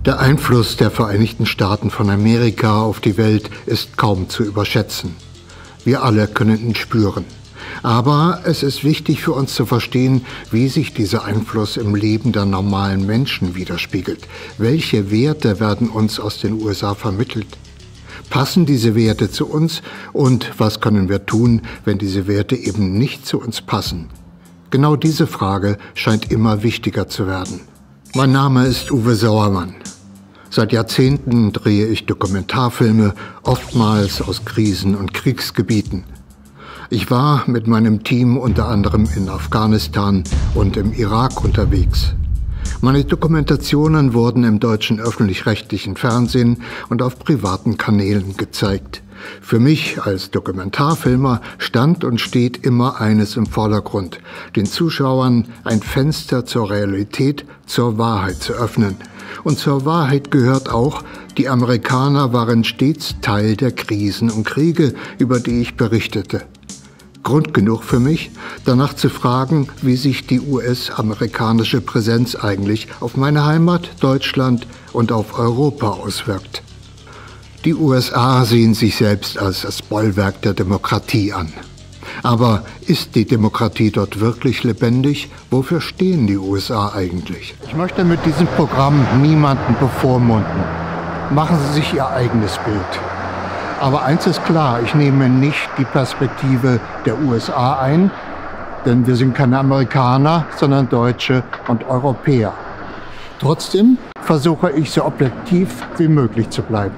Der Einfluss der Vereinigten Staaten von Amerika auf die Welt ist kaum zu überschätzen. Wir alle können ihn spüren. Aber es ist wichtig für uns zu verstehen, wie sich dieser Einfluss im Leben der normalen Menschen widerspiegelt. Welche Werte werden uns aus den USA vermittelt? Passen diese Werte zu uns? Und was können wir tun, wenn diese Werte eben nicht zu uns passen? Genau diese Frage scheint immer wichtiger zu werden. Mein Name ist Uwe Sauermann. Seit Jahrzehnten drehe ich Dokumentarfilme, oftmals aus Krisen- und Kriegsgebieten. Ich war mit meinem Team unter anderem in Afghanistan und im Irak unterwegs. Meine Dokumentationen wurden im deutschen öffentlich-rechtlichen Fernsehen und auf privaten Kanälen gezeigt. Für mich als Dokumentarfilmer stand und steht immer eines im Vordergrund: den Zuschauern ein Fenster zur Realität, zur Wahrheit zu öffnen. Und zur Wahrheit gehört auch, die Amerikaner waren stets Teil der Krisen und Kriege, über die ich berichtete. Grund genug für mich, danach zu fragen, wie sich die US-amerikanische Präsenz eigentlich auf meine Heimat, Deutschland und auf Europa auswirkt. Die USA sehen sich selbst als das Bollwerk der Demokratie an. Aber ist die Demokratie dort wirklich lebendig? Wofür stehen die USA eigentlich? Ich möchte mit diesem Programm niemanden bevormunden. Machen Sie sich Ihr eigenes Bild. Aber eins ist klar, ich nehme nicht die Perspektive der USA ein, denn wir sind keine Amerikaner, sondern Deutsche und Europäer. Trotzdem versuche ich, so objektiv wie möglich zu bleiben.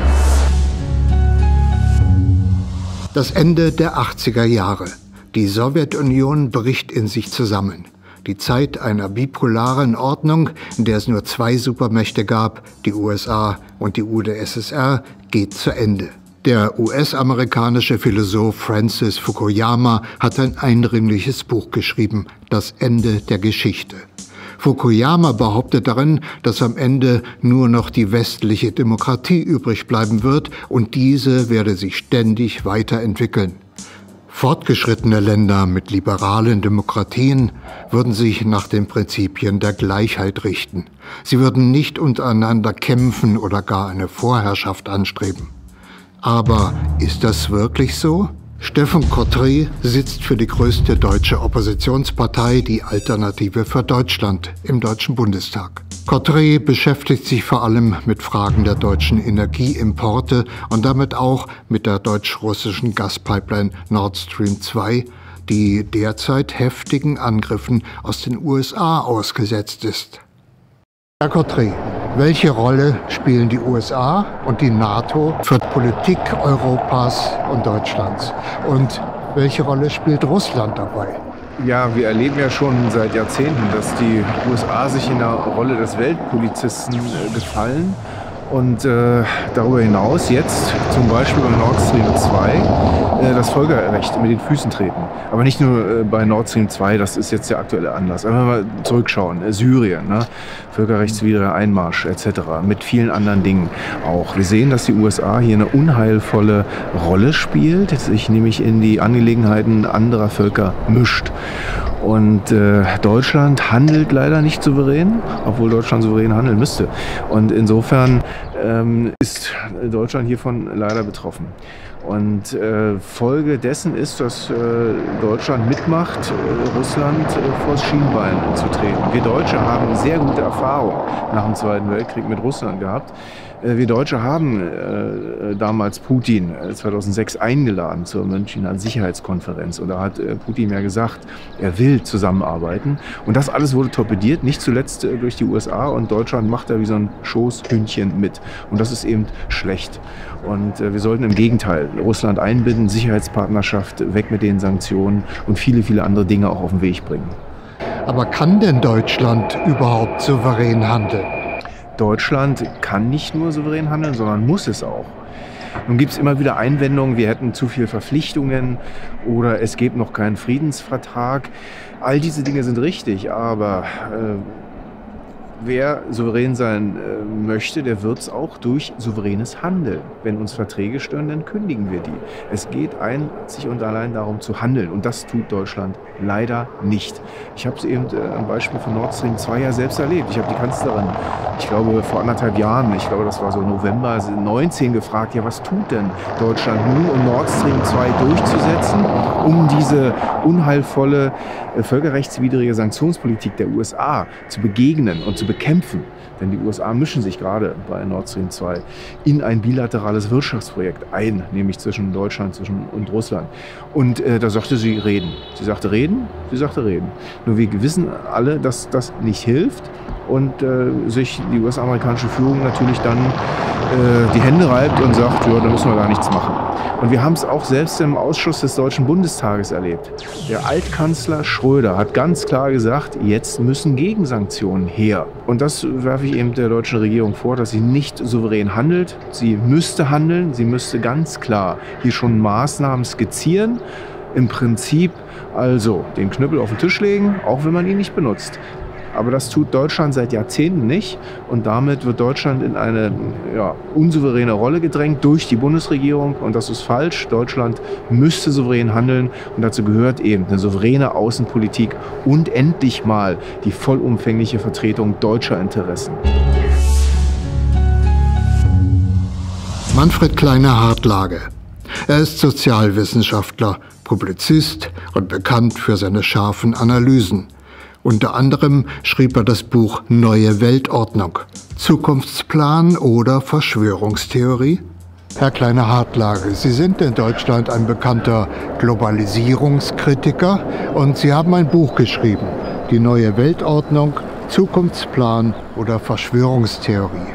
Das Ende der 80er Jahre. Die Sowjetunion bricht in sich zusammen. Die Zeit einer bipolaren Ordnung, in der es nur zwei Supermächte gab, die USA und die UdSSR, geht zu Ende. Der US-amerikanische Philosoph Francis Fukuyama hat ein eindringliches Buch geschrieben, Das Ende der Geschichte. Fukuyama behauptet darin, dass am Ende nur noch die westliche Demokratie übrig bleiben wird und diese werde sich ständig weiterentwickeln. Fortgeschrittene Länder mit liberalen Demokratien würden sich nach den Prinzipien der Gleichheit richten. Sie würden nicht untereinander kämpfen oder gar eine Vorherrschaft anstreben. Aber ist das wirklich so? Steffen Cottret sitzt für die größte deutsche Oppositionspartei, die Alternative für Deutschland, im Deutschen Bundestag. Cottret beschäftigt sich vor allem mit Fragen der deutschen Energieimporte und damit auch mit der deutsch-russischen Gaspipeline Nord Stream 2, die derzeit heftigen Angriffen aus den USA ausgesetzt ist. Herr Cottret, welche Rolle spielen die USA und die NATO für die Politik Europas und Deutschlands? Und welche Rolle spielt Russland dabei? Ja, wir erleben ja schon seit Jahrzehnten, dass die USA sich in der Rolle des Weltpolizisten gefallen. Und darüber hinaus jetzt zum Beispiel bei Nord Stream 2 das Völkerrecht mit den Füßen treten. Aber nicht nur bei Nord Stream 2, das ist jetzt der aktuelle Anlass. Aber wenn wir mal zurückschauen, Syrien, ne? Völkerrechtswidriger Einmarsch etc., mit vielen anderen Dingen auch. Wir sehen, dass die USA hier eine unheilvolle Rolle spielt, sich nämlich in die Angelegenheiten anderer Völker mischt. Und Deutschland handelt leider nicht souverän, obwohl Deutschland souverän handeln müsste. Und insofern ist Deutschland hiervon leider betroffen. Und Folge dessen ist, dass Deutschland mitmacht, Russland vors Schienbein zu treten. Wir Deutsche haben sehr gute Erfahrungen nach dem Zweiten Weltkrieg mit Russland gehabt. Wir Deutsche haben damals Putin 2006 eingeladen zur Münchner Sicherheitskonferenz. Und da hat Putin ja gesagt, er will zusammenarbeiten. Und das alles wurde torpediert, nicht zuletzt durch die USA. Und Deutschland macht da wie so ein Schoßhündchen mit. Und das ist eben schlecht. Und wir sollten im Gegenteil Russland einbinden, Sicherheitspartnerschaft, weg mit den Sanktionen und viele, viele andere Dinge auch auf den Weg bringen. Aber kann denn Deutschland überhaupt souverän handeln? Deutschland kann nicht nur souverän handeln, sondern muss es auch. Nun gibt es immer wieder Einwendungen, wir hätten zu viele Verpflichtungen oder es gibt noch keinen Friedensvertrag. All diese Dinge sind richtig, aber wer souverän sein möchte, der wird es auch durch souveränes Handeln. Wenn uns Verträge stören, dann kündigen wir die. Es geht einzig und allein darum zu handeln. Und das tut Deutschland leider nicht. Ich habe es eben am Beispiel von Nord Stream 2 ja selbst erlebt. Ich habe die Kanzlerin, ich glaube vor 1,5 Jahren, ich glaube das war so November 19, gefragt, ja, was tut denn Deutschland nun, um Nord Stream 2 durchzusetzen, um diese unheilvolle, völkerrechtswidrige Sanktionspolitik der USA zu begegnen und zu bekämpfen. Denn die USA mischen sich gerade bei Nord Stream 2 in ein bilaterales Wirtschaftsprojekt ein, nämlich zwischen Deutschland und Russland. Und da sagte sie reden. Sie sagte reden, sie sagte reden. Nur wir wissen alle, dass das nicht hilft und sich die US-amerikanische Führung natürlich dann die Hände reibt und sagt, ja, da müssen wir gar nichts machen. Und wir haben es auch selbst im Ausschuss des Deutschen Bundestages erlebt. Der Altkanzler Schröder hat ganz klar gesagt, jetzt müssen Gegensanktionen her. Und das werfe ich eben der deutschen Regierung vor, dass sie nicht souverän handelt. Sie müsste handeln, sie müsste ganz klar hier schon Maßnahmen skizzieren. Im Prinzip also den Knüppel auf den Tisch legen, auch wenn man ihn nicht benutzt. Aber das tut Deutschland seit Jahrzehnten nicht und damit wird Deutschland in eine unsouveräne Rolle gedrängt durch die Bundesregierung und das ist falsch. Deutschland müsste souverän handeln und dazu gehört eben eine souveräne Außenpolitik und endlich mal die vollumfängliche Vertretung deutscher Interessen. Manfred Kleine-Hartlage. Er ist Sozialwissenschaftler, Publizist und bekannt für seine scharfen Analysen. Unter anderem schrieb er das Buch Neue Weltordnung, Zukunftsplan oder Verschwörungstheorie? Herr Kleine-Hartlage, Sie sind in Deutschland ein bekannter Globalisierungskritiker und Sie haben ein Buch geschrieben, Die neue Weltordnung, Zukunftsplan oder Verschwörungstheorie.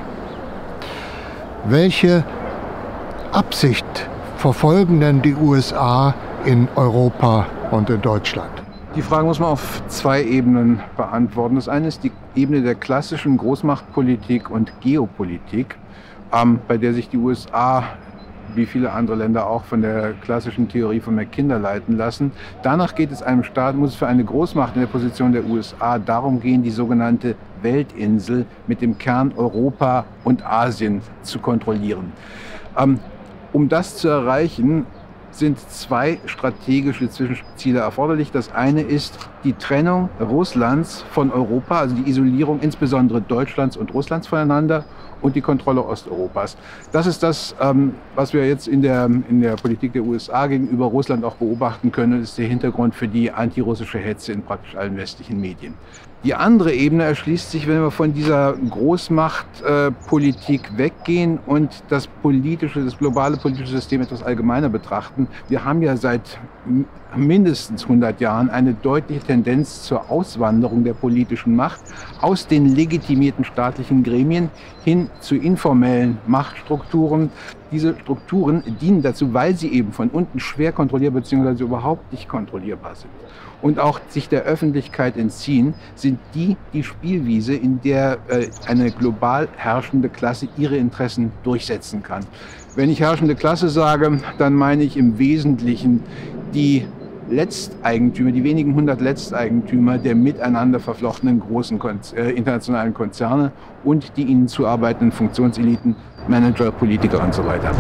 Welche Absicht verfolgen denn die USA in Europa und in Deutschland? Die Frage muss man auf 2 Ebenen beantworten. Das eine ist die Ebene der klassischen Großmachtpolitik und Geopolitik, bei der sich die USA, wie viele andere Länder auch, von der klassischen Theorie von Mackinder leiten lassen. Danach geht es einem Staat, muss es für eine Großmacht in der Position der USA darum gehen, die sogenannte Weltinsel mit dem Kern Europa und Asien zu kontrollieren. Um das zu erreichen, sind 2 strategische Zwischenziele erforderlich. Das eine ist die Trennung Russlands von Europa, also die Isolierung insbesondere Deutschlands und Russlands voneinander und die Kontrolle Osteuropas. Das ist das, was wir jetzt in der Politik der USA gegenüber Russland auch beobachten können. Das ist der Hintergrund für die antirussische Hetze in praktisch allen westlichen Medien. Die andere Ebene erschließt sich, wenn wir von dieser Großmachtpolitik weggehen und das globale politische System etwas allgemeiner betrachten. Wir haben ja seit mindestens 100 Jahren eine deutliche Tendenz zur Auswanderung der politischen Macht aus den legitimierten staatlichen Gremien hin zu informellen Machtstrukturen. Diese Strukturen dienen dazu, weil sie eben von unten schwer kontrollierbar bzw. überhaupt nicht kontrollierbar sind und auch sich der Öffentlichkeit entziehen, sind die Spielwiese, in der eine global herrschende Klasse ihre Interessen durchsetzen kann. Wenn ich herrschende Klasse sage, dann meine ich im Wesentlichen die Letzteigentümer, die wenigen 100 Letzteigentümer der miteinander verflochtenen großen internationalen Konzerne und die ihnen zuarbeitenden Funktionseliten, Manager, Politiker und so weiter.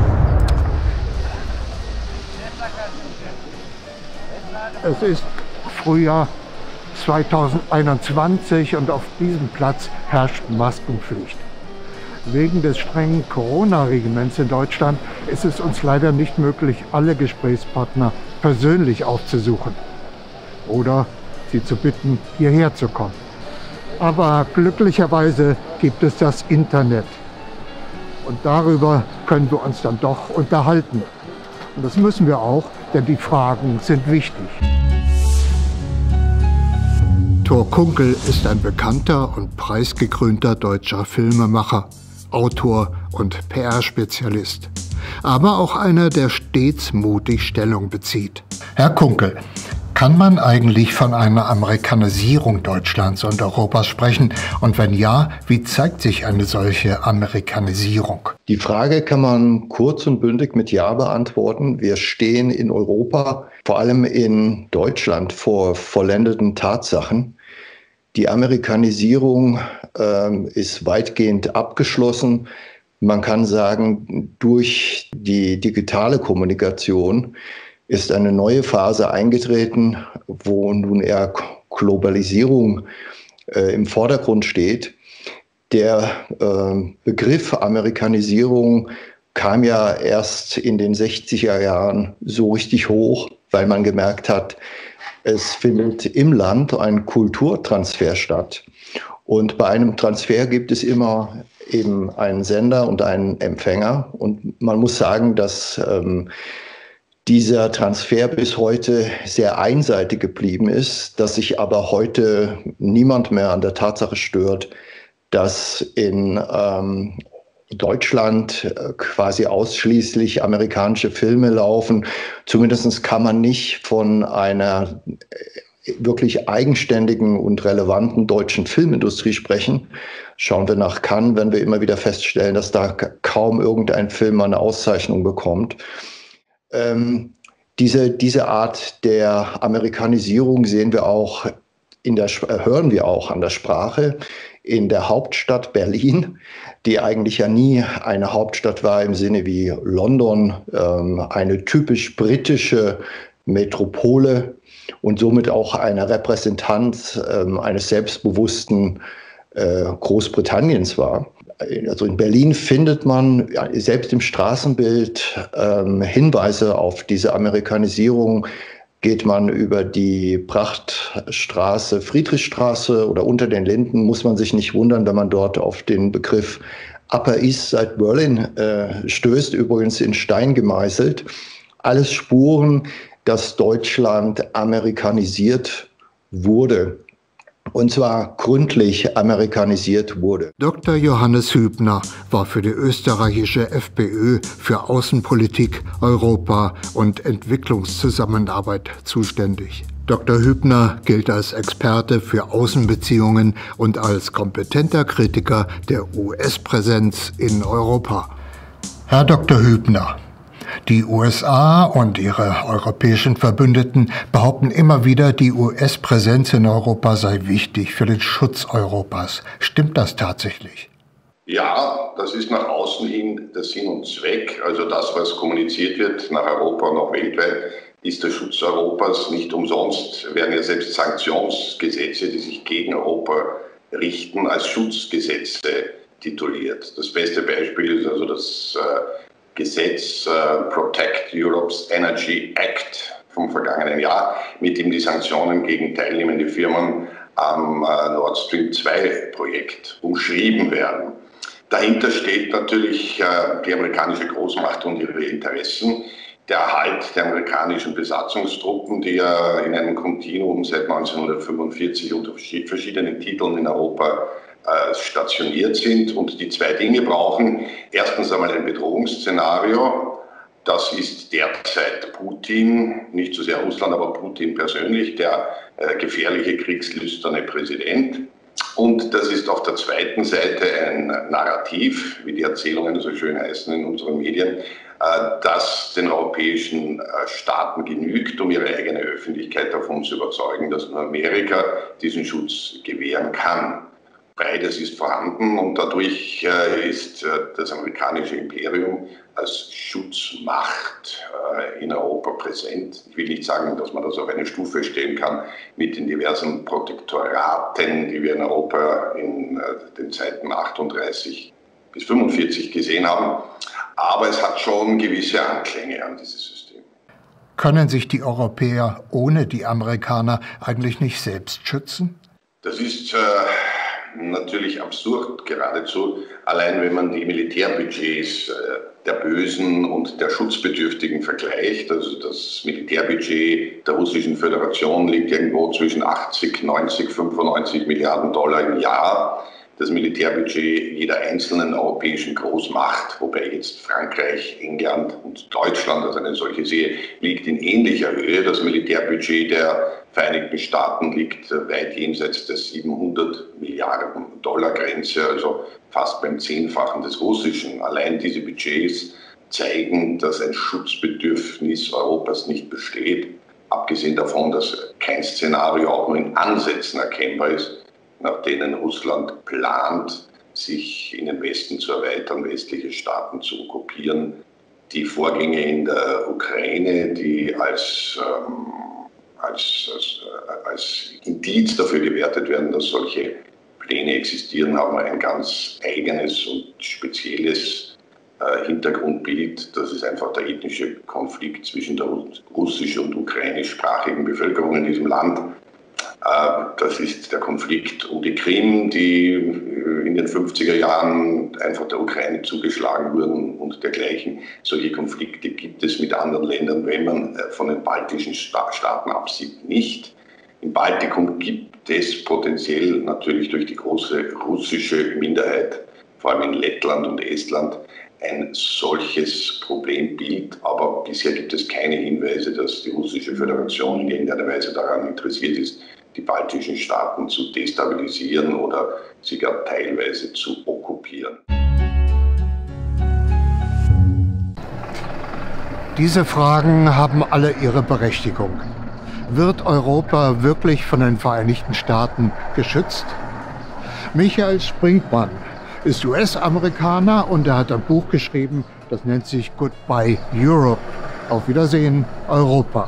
Es ist Frühjahr 2021 und auf diesem Platz herrscht Maskenpflicht. Wegen des strengen Corona-Regiments in Deutschland ist es uns leider nicht möglich, alle Gesprächspartner persönlich aufzusuchen oder sie zu bitten, hierher zu kommen. Aber glücklicherweise gibt es das Internet und darüber können wir uns dann doch unterhalten. Und das müssen wir auch, denn die Fragen sind wichtig. Thor Kunkel ist ein bekannter und preisgekrönter deutscher Filmemacher, Autor und PR-Spezialist, aber auch einer, der stets mutig Stellung bezieht. Herr Kunkel, kann man eigentlich von einer Amerikanisierung Deutschlands und Europas sprechen? Und wenn ja, wie zeigt sich eine solche Amerikanisierung? Die Frage kann man kurz und bündig mit Ja beantworten. Wir stehen in Europa, vor allem in Deutschland, vor vollendeten Tatsachen. Die Amerikanisierung ist weitgehend abgeschlossen. Man kann sagen, durch die digitale Kommunikation ist eine neue Phase eingetreten, wo nun eher Globalisierung im Vordergrund steht. Der Begriff Amerikanisierung kam ja erst in den 60er Jahren so richtig hoch, weil man gemerkt hat, es findet im Land ein Kulturtransfer statt. Und bei einem Transfer gibt es immer eben einen Sender und einen Empfänger. Und man muss sagen, dass dieser Transfer bis heute sehr einseitig geblieben ist, dass sich aber heute niemand mehr an der Tatsache stört, dass in Deutschland quasi ausschließlich amerikanische Filme laufen. Zumindest kann man nicht von einer wirklich eigenständigen und relevanten deutschen Filmindustrie sprechen. Schauen wir nach Cannes, wenn wir immer wieder feststellen, dass da kaum irgendein Film eine Auszeichnung bekommt. Diese Art der Amerikanisierung sehen wir auch hören wir auch an der Sprache. In der Hauptstadt Berlin, die eigentlich ja nie eine Hauptstadt war im Sinne wie London, eine typisch britische Metropole und somit auch eine Repräsentanz eines selbstbewussten Großbritanniens war. Also in Berlin findet man selbst im Straßenbild Hinweise auf diese Amerikanisierung. Geht man über die Prachtstraße, Friedrichstraße oder unter den Linden, muss man sich nicht wundern, wenn man dort auf den Begriff Upper East Side Berlin stößt, übrigens in Stein gemeißelt. Alles Spuren, dass Deutschland amerikanisiert wurde. Und zwar gründlich amerikanisiert wurde. Dr. Johannes Hübner war für die österreichische FPÖ für Außenpolitik, Europa und Entwicklungszusammenarbeit zuständig. Dr. Hübner gilt als Experte für Außenbeziehungen und als kompetenter Kritiker der US-Präsenz in Europa. Herr Dr. Hübner, die USA und ihre europäischen Verbündeten behaupten immer wieder, die US-Präsenz in Europa sei wichtig für den Schutz Europas. Stimmt das tatsächlich? Ja, das ist nach außen hin der Sinn und Zweck. Also das, was kommuniziert wird nach Europa und auch weltweit, ist der Schutz Europas. Nicht umsonst werden ja selbst Sanktionsgesetze, die sich gegen Europa richten, als Schutzgesetze tituliert. Das beste Beispiel ist also das Gesetz Protect Europe's Energy Act vom vergangenen Jahr, mit dem die Sanktionen gegen teilnehmende Firmen am Nord Stream 2 Projekt umschrieben werden. Dahinter steht natürlich die amerikanische Großmacht und ihre Interessen. Der Erhalt der amerikanischen Besatzungstruppen, die ja in einem Kontinuum seit 1945 unter verschiedenen Titeln in Europa stationiert sind und die zwei Dinge brauchen. Erstens einmal ein Bedrohungsszenario. Das ist derzeit Putin, nicht so sehr Russland, aber Putin persönlich, der gefährliche, kriegslüsterne Präsident. Und das ist auf der zweiten Seite ein Narrativ, wie die Erzählungen so schön heißen in unseren Medien, das den europäischen Staaten genügt, um ihre eigene Öffentlichkeit davon zu überzeugen, dass nur Amerika diesen Schutz gewähren kann. Beides ist vorhanden und dadurch ist das amerikanische Imperium als Schutzmacht in Europa präsent. Ich will nicht sagen, dass man das auf eine Stufe stellen kann mit den diversen Protektoraten, die wir in Europa in den Zeiten 38 bis 45 gesehen haben, aber es hat schon gewisse Anklänge an dieses System. Können sich die Europäer ohne die Amerikaner eigentlich nicht selbst schützen? Das ist natürlich absurd geradezu, allein wenn man die Militärbudgets der Bösen und der Schutzbedürftigen vergleicht. Also das Militärbudget der Russischen Föderation liegt irgendwo zwischen 80, 90, 95 Milliarden Dollar im Jahr. Das Militärbudget jeder einzelnen europäischen Großmacht, wobei jetzt Frankreich, England und Deutschland als eine solche sehe, liegt in ähnlicher Höhe. Das Militärbudget der Vereinigten Staaten liegt weit jenseits der 700 Milliarden Dollar Grenze, also fast beim Zehnfachen des russischen. Allein diese Budgets zeigen, dass ein Schutzbedürfnis Europas nicht besteht, abgesehen davon, dass kein Szenario auch nur in Ansätzen erkennbar ist, nach denen Russland plant, sich in den Westen zu erweitern, westliche Staaten zu okkupieren. Die Vorgänge in der Ukraine, die als Indiz dafür gewertet werden, dass solche Pläne existieren, haben ein ganz eigenes und spezielles Hintergrundbild. Das ist einfach der ethnische Konflikt zwischen der russisch- und ukrainischsprachigen Bevölkerung in diesem Land. Das ist der Konflikt um die Krim, die in den 50er Jahren einfach der Ukraine zugeschlagen wurden und dergleichen. Solche Konflikte gibt es mit anderen Ländern, wenn man von den baltischen Staaten absieht, nicht. Im Baltikum gibt es potenziell natürlich durch die große russische Minderheit, vor allem in Lettland und Estland, ein solches Problembild. Aber bisher gibt es keine Hinweise, dass die Russische Föderation in irgendeiner Weise daran interessiert ist, die baltischen Staaten zu destabilisieren oder sie gar teilweise zu okkupieren. Diese Fragen haben alle ihre Berechtigung. Wird Europa wirklich von den Vereinigten Staaten geschützt? Michael Sprinkmann ist US-Amerikaner und er hat ein Buch geschrieben, das nennt sich Goodbye Europe. Auf Wiedersehen, Europa.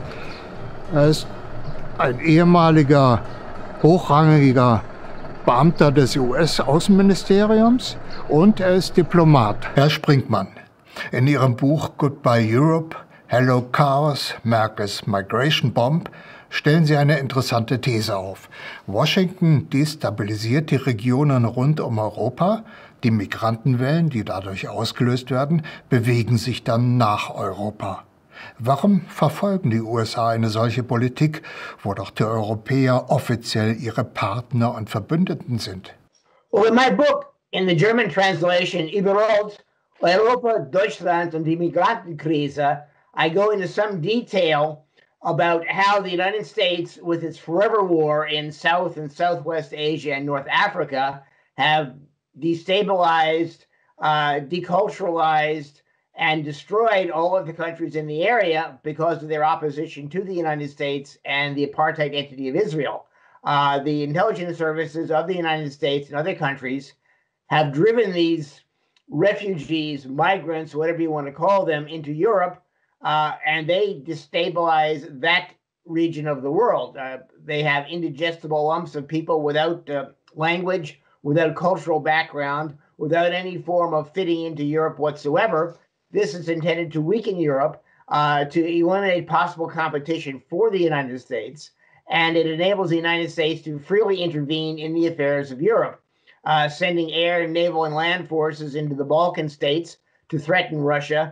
Er ist ein ehemaliger, hochrangiger Beamter des US-Außenministeriums und er ist Diplomat. Herr Sprinkmann, in Ihrem Buch Goodbye Europe, Hello Chaos, Merkel's Migration Bomb stellen Sie eine interessante These auf. Washington destabilisiert die Regionen rund um Europa. Die Migrantenwellen, die dadurch ausgelöst werden, bewegen sich dann nach Europa. Warum verfolgen die USA eine solche Politik, wo doch die Europäer offiziell ihre Partner und Verbündeten sind? Well, in my book, in the German translation, Überrollt Europa, Deutschland und die Migrantenkrise, I go into some detail about how the United States, with its forever war in South and Southwest Asia and North Africa, have destabilized, deculturalized, and destroyed all of the countries in the area because of their opposition to the United States and the apartheid entity of Israel. The intelligence services of the United States and other countries have driven these refugees, migrants, whatever you want to call them, into Europe, and they destabilize that region of the world. They have indigestible lumps of people without language, without cultural background, without any form of fitting into Europe whatsoever. This is intended to weaken Europe, to eliminate possible competition for the United States, and it enables the United States to freely intervene in the affairs of Europe, sending air, naval, and land forces into the Balkan states to threaten Russia,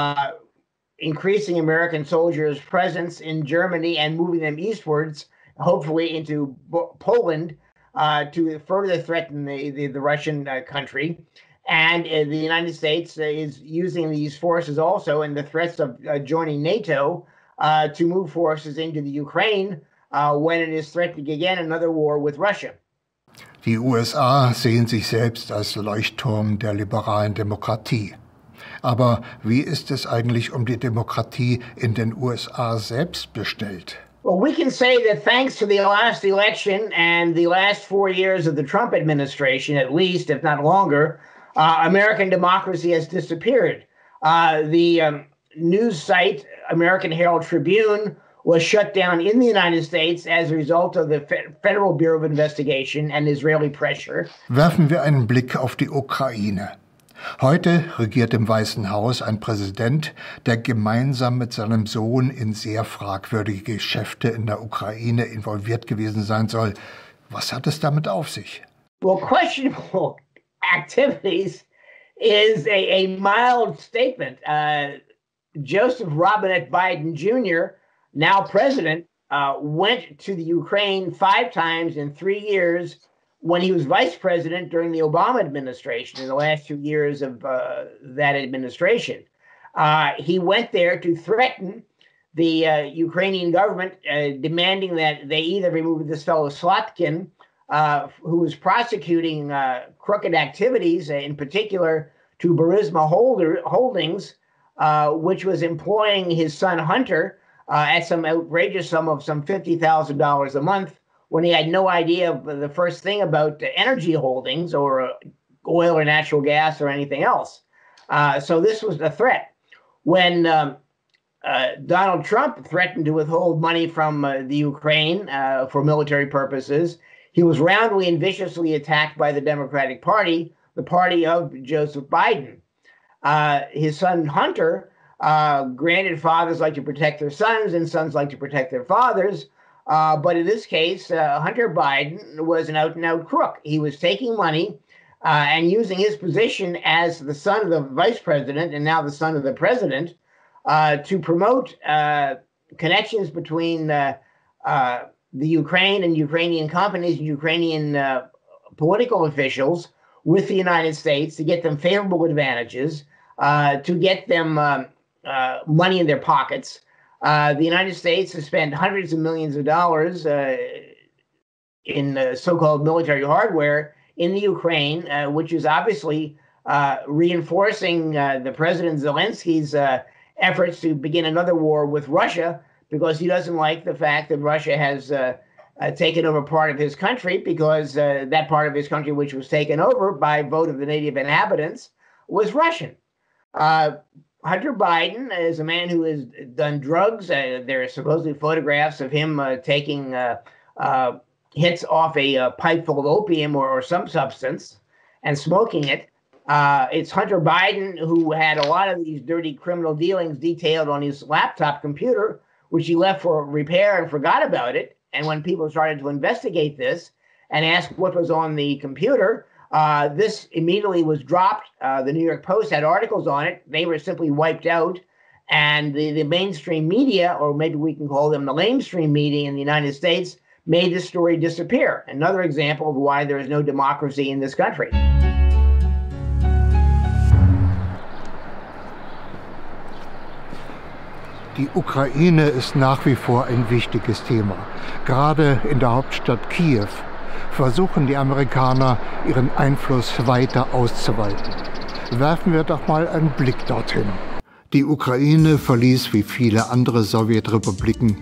increasing American soldiers' presence in Germany and moving them eastwards, hopefully into Poland, to further threaten the Russian country. And the United States is using these forces also and the threats of joining NATO to move forces into the Ukraine when it is threatening again another war with Russia. Die USA sehen sich selbst als Leuchtturm der liberalen Demokratie. Aber wie ist es eigentlich um die Demokratie in den USA selbst bestellt? Well, we can say that thanks to the last election and the last 4 years of the Trump administration, at least, if not longer, American democracy has disappeared. The news site, American Herald Tribune, was shut down in the United States as a result of the Federal Bureau of Investigation and Israeli pressure. Werfen wir einen Blick auf die Ukraine. Heute regiert im Weißen Haus ein Präsident, der gemeinsam mit seinem Sohn in sehr fragwürdige Geschäfte in der Ukraine involviert gewesen sein soll. Was hat es damit auf sich? Well, questionable activities is a mild statement. Joseph Robinette Biden Jr., now president, went to the Ukraine 5 times in 3 years when he was vice president during the Obama administration, in the last 2 years of that administration. He went there to threaten the Ukrainian government, demanding that they either remove this fellow Slotkin, who was prosecuting crooked activities, in particular to Burisma Holdings, which was employing his son Hunter at some outrageous sum of some $50,000 a month, when he had no idea of the first thing about energy holdings or oil or natural gas or anything else. So this was a threat. When Donald Trump threatened to withhold money from the Ukraine for military purposes, he was roundly and viciously attacked by the Democratic Party, the party of Joseph Biden. His son Hunter, granted, fathers like to protect their sons and sons like to protect their fathers. But in this case, Hunter Biden was an out-and-out crook. He was taking money and using his position as the son of the vice president and now the son of the president to promote connections between the Ukraine and Ukrainian companies and Ukrainian political officials with the United States to get them favorable advantages, to get them money in their pockets. The United States has spent hundreds of millions of dollars in so-called military hardware in the Ukraine, which is obviously reinforcing the President Zelensky's efforts to begin another war with Russia, because he doesn't like the fact that Russia has taken over part of his country, because that part of his country which was taken over by vote of the native inhabitants was Russian. Hunter Biden is a man who has done drugs. There are supposedly photographs of him taking hits off a pipe full of opium or some substance and smoking it. It's Hunter Biden who had a lot of these dirty criminal dealings detailed on his laptop computer, which he left for repair and forgot about it. And when people started to investigate this and ask what was on the computer, this immediately was dropped. The New York Post had articles on it. They were simply wiped out. And the mainstream media, or maybe we can call them the lamestream media in the United States, made this story disappear. Another example of why there is no democracy in this country. Die Ukraine ist nach wie vor ein wichtiges Thema. Gerade in der Hauptstadt Kiew versuchen die Amerikaner, ihren Einfluss weiter auszuweiten. Werfen wir doch mal einen Blick dorthin. Die Ukraine verließ wie viele andere Sowjetrepubliken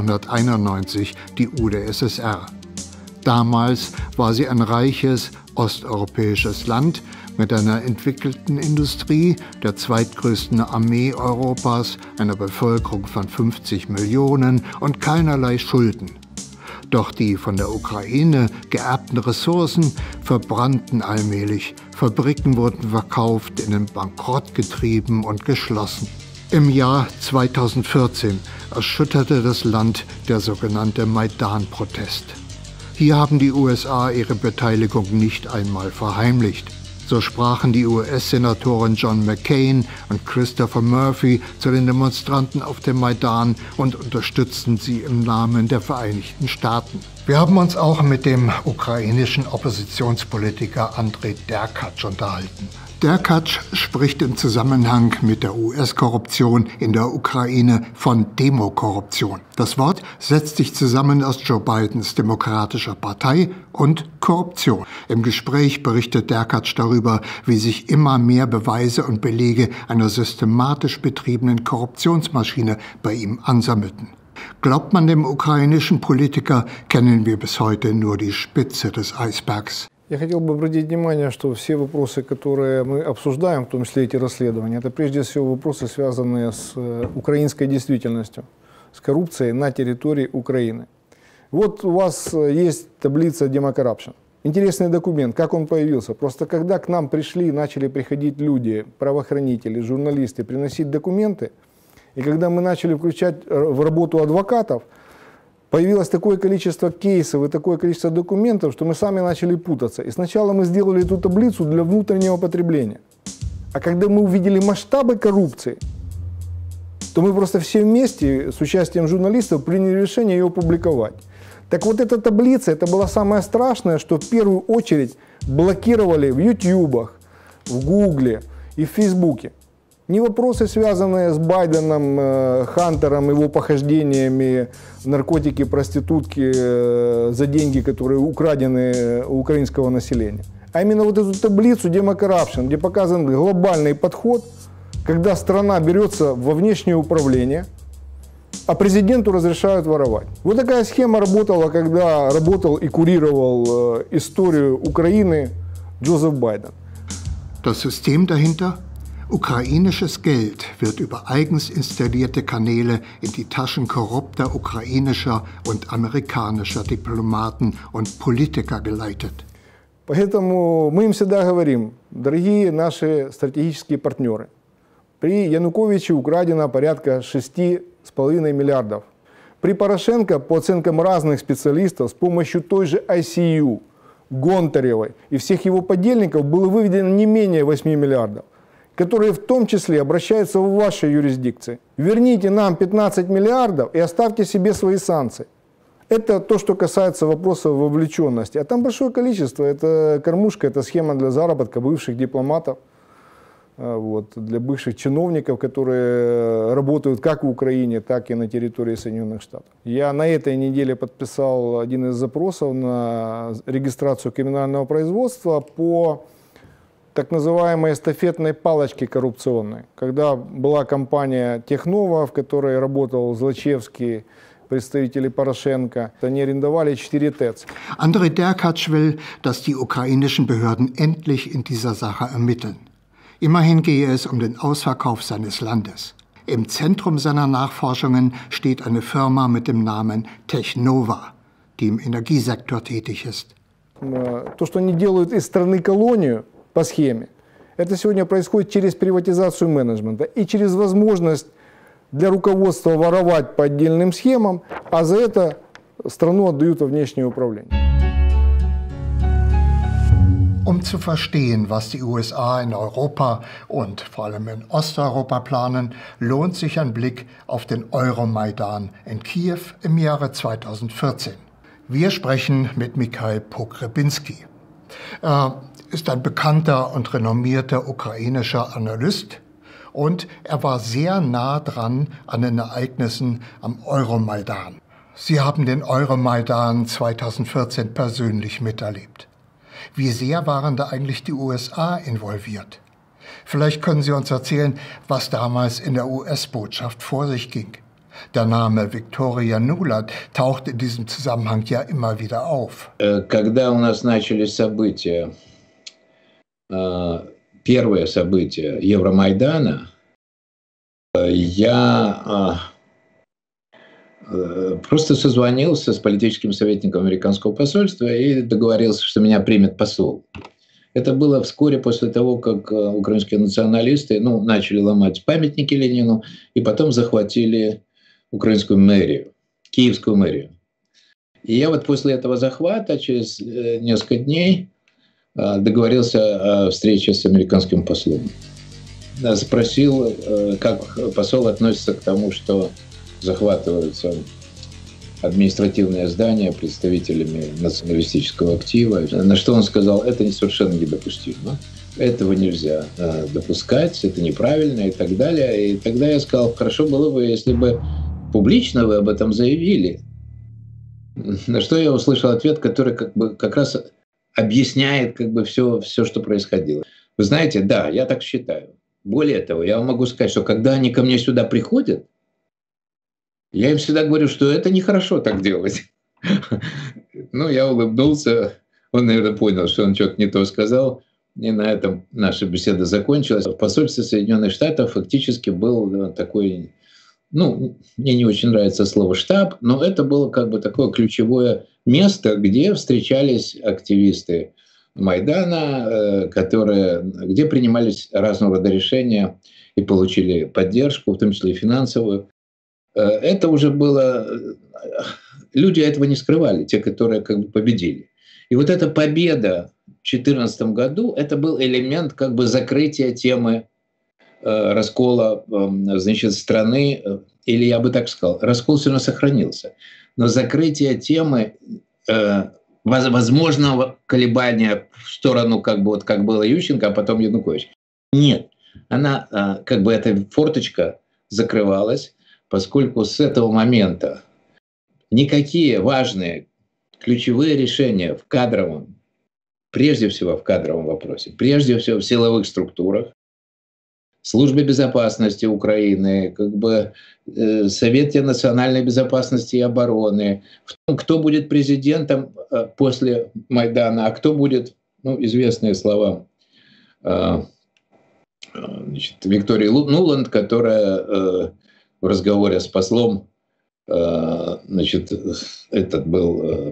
1991 die UdSSR. Damals war sie ein reiches osteuropäisches Land mit einer entwickelten Industrie, der zweitgrößten Armee Europas, einer Bevölkerung von 50 Millionen und keinerlei Schulden. Doch die von der Ukraine geerbten Ressourcen verbrannten allmählich. Fabriken wurden verkauft, in den Bankrott getrieben und geschlossen. Im Jahr 2014 erschütterte das Land der sogenannte Maidan-Protest. Hier haben die USA ihre Beteiligung nicht einmal verheimlicht. So sprachen die US-Senatoren John McCain und Christopher Murphy zu den Demonstranten auf dem Maidan und unterstützten sie im Namen der Vereinigten Staaten. Wir haben uns auch mit dem ukrainischen Oppositionspolitiker Andrei Derkach unterhalten. Derkach spricht im Zusammenhang mit der US-Korruption in der Ukraine von Demokorruption. Das Wort setzt sich zusammen aus Joe Bidens Demokratischer Partei und Korruption. Im Gespräch berichtet Derkach darüber, wie sich immer mehr Beweise und Belege einer systematisch betriebenen Korruptionsmaschine bei ihm ansammelten. Glaubt man dem ukrainischen Politiker, kennen wir bis heute nur die Spitze des Eisbergs. Я хотел бы обратить внимание, что все вопросы, которые мы обсуждаем, в том числе эти расследования, это прежде всего вопросы, связанные с украинской действительностью, с коррупцией на территории Украины. Вот у вас есть таблица Democorruption. Интересный документ, как он появился. Просто когда к нам пришли, начали приходить люди, правоохранители, журналисты, приносить документы, и когда мы начали включать в работу адвокатов, появилось такое количество кейсов и такое количество документов, что мы сами начали путаться. И сначала мы сделали эту таблицу для внутреннего потребления. А когда мы увидели масштабы коррупции, то мы просто все вместе с участием журналистов приняли решение ее опубликовать. Так вот эта таблица, это было самое страшное, что в первую очередь блокировали в Ютьюбах, в Гугле и в Фейсбуке. Не вопросы, связанные с Байденом, Хантером, его похождениями, наркотики, проститутки за деньги, которые украдены у украинского населения. А именно вот эту таблицу Democorruption, где показан глобальный подход, когда страна берется во внешнее управление, а президенту разрешают воровать. Вот такая схема работала, когда работал и курировал историю Украины Джозеф Байден. Das System dahinter? Ukrainisches Geld wird über eigens installierte Kanäle in die Taschen korrupter ukrainischer und amerikanischer Diplomaten und Politiker geleitet. Поэтому мы им всегда говорим, дорогие наши стратегические партнеры, при Януковиче украдено порядка 6,5 миллиардов. При Порошенко, по оценкам разных специалистов, с помощью той же ICU, Гонтаревой и всех его подельников было выведено не менее 8 миллиардов, которые в том числе обращаются в вашей юрисдикции. Верните нам 15 миллиардов и оставьте себе свои санкции. Это то, что касается вопроса вовлеченности. А там большое количество. Это кормушка, это схема для заработка бывших дипломатов, вот, для бывших чиновников, которые работают как в Украине, так и на территории Соединенных Штатов. Я на этой неделе подписал один из запросов на регистрацию криминального производства по так называемой эстафетной палочке коррупционной. Когда была компания Технова, в которой работал Злачевский, представители Порошенко, они арендовали 4 ТЭЦ. Andrei Derkacz will, dass die ukrainischen Behörden endlich in dieser Sache ermitteln. Immerhin gehe es um den Ausverkauf seines Landes. Im Zentrum seiner Nachforschungen steht eine Firma mit dem Namen Technova, die im Energiesektor tätig ist. То, что они делают из страны колонию по схеме, это сегодня происходит через приватизацию менеджмента и через возможность для руководства воровать по отдельным схемам, а за это страну отдают во внешнее управление. Um zu verstehen, was die USA in Europa und vor allem in Osteuropa planen, lohnt sich ein Blick auf den Euromaidan in Kiew im Jahre 2014. Wir sprechen mit Mikhail Pogrebinski. Er ist ein bekannter und renommierter ukrainischer Analyst und er war sehr nah dran an den Ereignissen am Euromaidan. Sie haben den Euromaidan 2014 persönlich miterlebt. Wie sehr waren da eigentlich die USA involviert? Vielleicht können Sie uns erzählen, was damals in der US-Botschaft vor sich ging. Der Name Victoria Nuland taucht in diesem Zusammenhang ja immer wieder auf. Когда у нас начались события, первое событие Евромайдана, я просто созвонился с политическим советником американского посольства и договорился, что меня примет посол. Это было вскоре после того, как украинские националисты начали ломать памятники Ленину и потом захватили украинскую мэрию, киевскую мэрию. И я вот после этого захвата через несколько дней договорился о встрече с американским послом. Спросил, как посол относится к тому, что захватываются административные здания представителями националистического актива. На что он сказал, это совершенно недопустимо. Этого нельзя допускать, это неправильно и так далее. И тогда я сказал, хорошо было бы, если бы публично вы об этом заявили. На что я услышал ответ, который как раз объясняет все, что происходило. Вы знаете, да, я так считаю. Более того, я вам могу сказать, что когда они ко мне сюда приходят, я им всегда говорю, что это нехорошо так делать. Я улыбнулся. Он, наверное, понял, что он что-то не то сказал. И на этом наша беседа закончилась. В посольстве Соединенных Штатов фактически был такой, мне не очень нравится слово «штаб», но это было такое ключевое место, где встречались активисты Майдана, где принимались разного рода решения и получили поддержку, в том числе и финансовую. Это уже было... Люди этого не скрывали, те, которые победили. И вот эта победа в 2014 году, это был элемент закрытия темы раскола, страны, или я бы так сказал, раскол все равно сохранился. Но закрытие темы возможного колебания в сторону, как было Ющенко, а потом Янукович. Нет. Она, эта форточка закрывалась, поскольку с этого момента никакие важные ключевые решения в кадровом, прежде всего в кадровом вопросе, прежде всего в силовых структурах, Службе безопасности Украины, как бы Совете национальной безопасности и обороны, в том, кто будет президентом после Майдана, а кто будет, ну, известные слова Виктории Нуланд, которая в разговоре с послом, значит, этот был,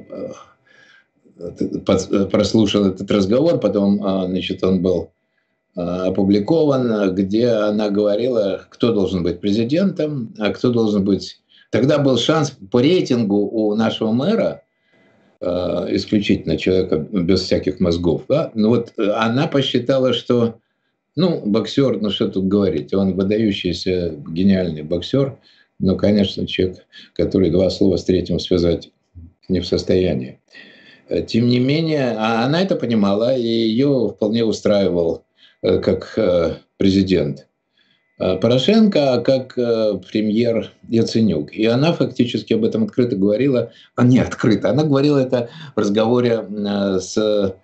прослушал этот разговор, потом, значит, он был опубликован, где она говорила, кто должен быть президентом, а кто должен быть... Тогда был шанс по рейтингу у нашего мэра, исключительно человека без всяких мозгов, да? Но вот она посчитала, что, ну, боксер, ну что тут говорить, он выдающийся гениальный боксер, но, конечно, человек, который два слова с третьим связать не в состоянии. Тем не менее, она это понимала, и ее вполне устраивал как президент Порошенко, а как премьер Яценюк. И она фактически об этом открыто говорила, не открыто, она говорила это в разговоре с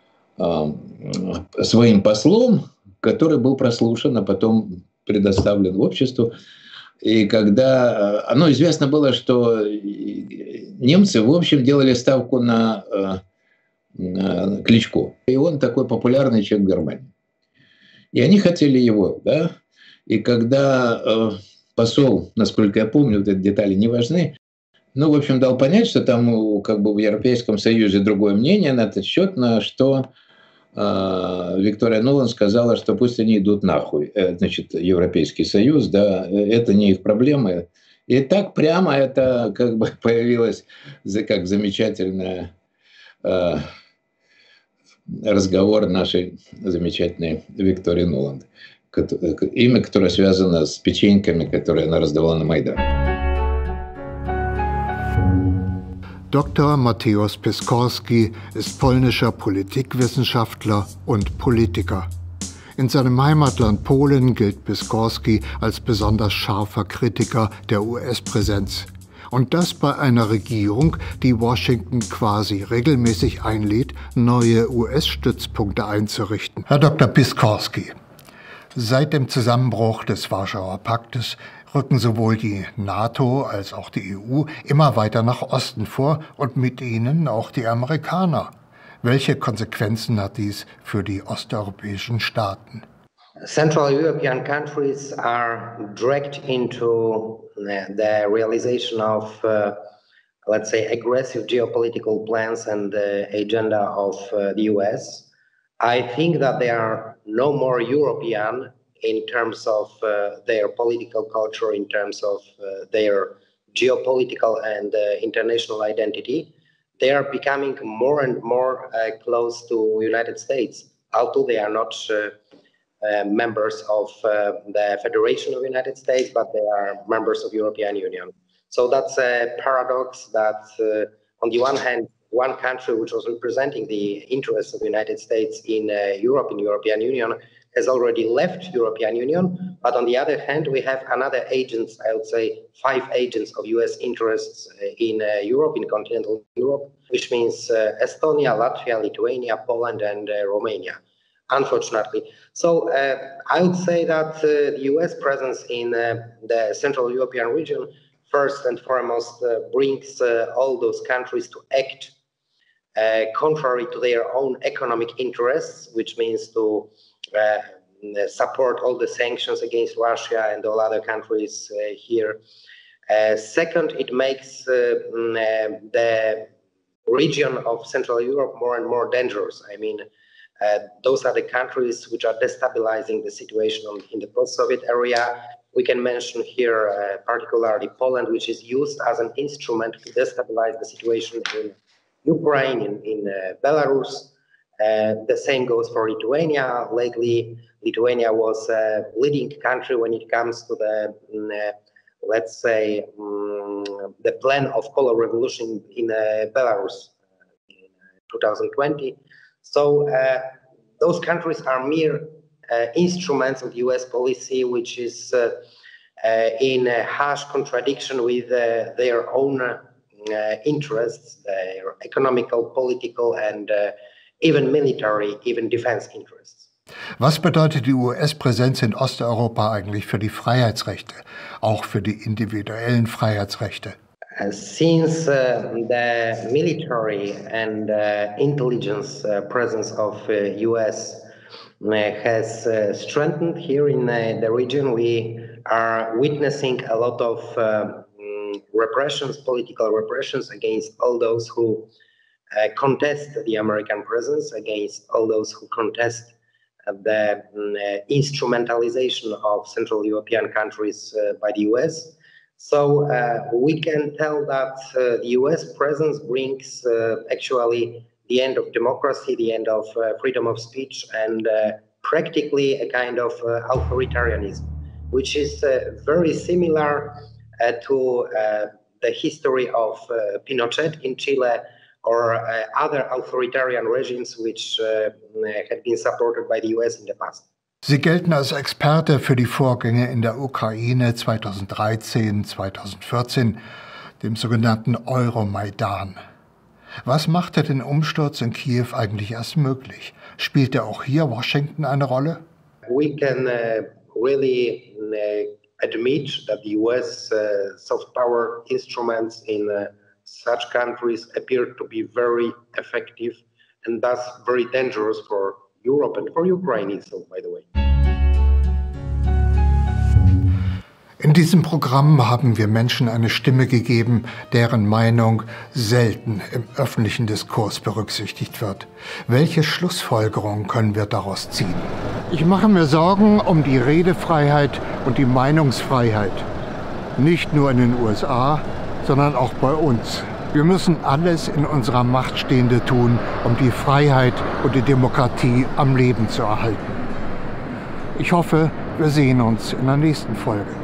своим послом, который был прослушан, а потом предоставлен обществу. И когда, ну, известно было, что немцы, в общем, делали ставку на Кличко. И он такой популярный человек в Германии. И они хотели его, да. И когда посол, насколько я помню, вот эти детали не важны, ну, в общем, дал понять, что там как бы в Европейском Союзе другое мнение на этот счет, на что Виктория Нуланд сказала, что пусть они идут нахуй, значит, Европейский Союз, да, это не их проблемы. И так прямо это как бы появилось как замечательный разговор нашей замечательной Виктории Нуланд, имя, которое связано с печеньками, которые она раздавала на Майдане. Dr. Mateusz Piskorski ist polnischer Politikwissenschaftler und Politiker. In seinem Heimatland Polen gilt Piskorski als besonders scharfer Kritiker der US-Präsenz. Und das bei einer Regierung, die Washington quasi regelmäßig einlädt, neue US-Stützpunkte einzurichten. Herr Dr. Piskorski, seit dem Zusammenbruch des Warschauer Paktes rücken sowohl die NATO als auch die EU immer weiter nach Osten vor und mit ihnen auch die Amerikaner. Welche Konsequenzen hat dies für die osteuropäischen Staaten? Central European countries are dragged into the realization of, let's say, aggressive geopolitical plans and the agenda of the US. I think that they are no more European in terms of their political culture, in terms of their geopolitical and international identity. They are becoming more and more close to United States, although they are not members of the Federation of United States, but they are members of European Union. So that's a paradox that on the one hand, one country which was representing the interests of the United States in Europe, in European Union, has already left European Union. But on the other hand, we have another agents, I would say 5 agents of US interests in Europe, in continental Europe, which means Estonia, Latvia, Lithuania, Poland, and Romania, unfortunately. So I would say that the US presence in the Central European region, first and foremost, brings all those countries to act contrary to their own economic interests, which means to support all the sanctions against Russia and all other countries here. Second, it makes the region of Central Europe more and more dangerous. I mean, those are the countries which are destabilizing the situation in the post-Soviet area. We can mention here particularly Poland, which is used as an instrument to destabilize the situation in Ukraine, in Belarus. The same goes for Lithuania. Lately, Lithuania was a leading country when it comes to the, let's say, the plan of color revolution in Belarus in 2020. So those countries are mere instruments of US policy, which is in harsh contradiction with their own interests, their economical, political, and even military, even defense interests. Was bedeutet die US-Präsenz in Osteuropa eigentlich für die Freiheitsrechte, auch für die individuellen Freiheitsrechte? Since the military and intelligence presence of US has strengthened here in the region, we are witnessing a lot of repressions, political repressions against all those who contest the American presence, against all those who contest the instrumentalization of Central European countries by the US. So we can tell that the US presence brings actually the end of democracy, the end of freedom of speech, and practically a kind of authoritarianism, which is very similar to the history of Pinochet in Chile or other authoritarian regimes which had been supported by the US in the past. Sie gelten als Experte für die Vorgänge in der Ukraine 2013, 2014, dem sogenannten Euromaidan. Was machte den Umsturz in Kiew eigentlich erst möglich? Spielte auch hier Washington eine Rolle? We can really admit that the US soft power instruments in such countries appear to be very effective and thus very dangerous for Europe and for Ukraine itself, by the way. In diesem Programm haben wir Menschen eine Stimme gegeben, deren Meinung selten im öffentlichen Diskurs berücksichtigt wird. Welche Schlussfolgerungen können wir daraus ziehen? Ich mache mir Sorgen um die Redefreiheit und die Meinungsfreiheit. Nicht nur in den USA, sondern auch bei uns. Wir müssen alles in unserer Macht Stehende tun, um die Freiheit und die Demokratie am Leben zu erhalten. Ich hoffe, wir sehen uns in der nächsten Folge.